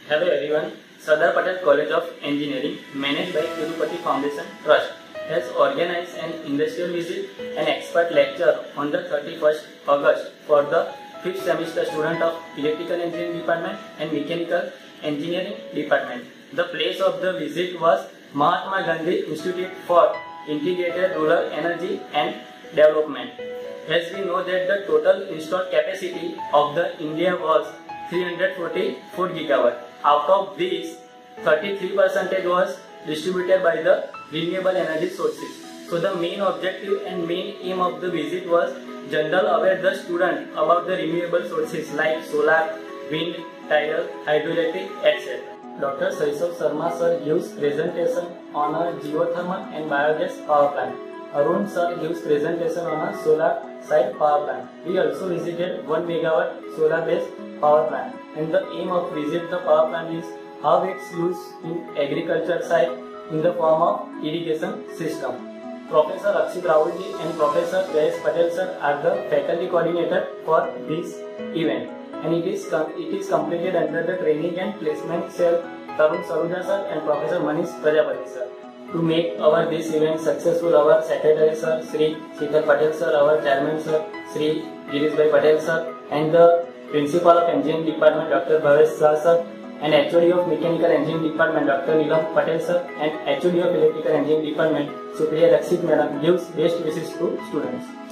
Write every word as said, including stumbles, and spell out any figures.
Hello everyone. Sardar Patel College of Engineering, managed by Tirupati Foundation Trust, has organized an industrial visit and expert lecture on the thirty-first August for the fifth semester student of Electrical Engineering Department and Mechanical Engineering Department. The place of the visit was Mahatma Gandhi Institute for Integrated Rural Energy and Development. As we know that the total installed capacity of the India was three hundred forty-four gigawatt. Out of these, thirty-three percent was distributed by the renewable energy sources. So the main objective and main aim of the visit was general aware the student about the renewable sources like solar, wind, tidal, hydroelectric, et cetera. Doctor Saisal Sharma sir gives presentation on a geothermal and biogas power plant. Arun sir gives presentation on a solar side power plant. We also visited one megawatt solar based power plant, and the aim of visit the power plant is how it's used in agriculture side in the form of irrigation system. Professor Akshit Rahulji and Professor Jayesh Patel sir are the faculty coordinator for this event, and it is it is completed under the training and placement cell Tarun Saruja sir and Professor Manish Prajapati sir. To make our this event successful, our Secretary sir, Shri Sheetal Patel sir, our Chairman sir, Shri Girish Bhai Patel sir, and the Principal of Engineering Department, Doctor Bhavesh Shah sir, and H O D of Mechanical Engineering Department, Doctor Neelam Patel sir, and H O D of Electrical Engineering Department, Supriya Rakshit Madam, gives best wishes to students.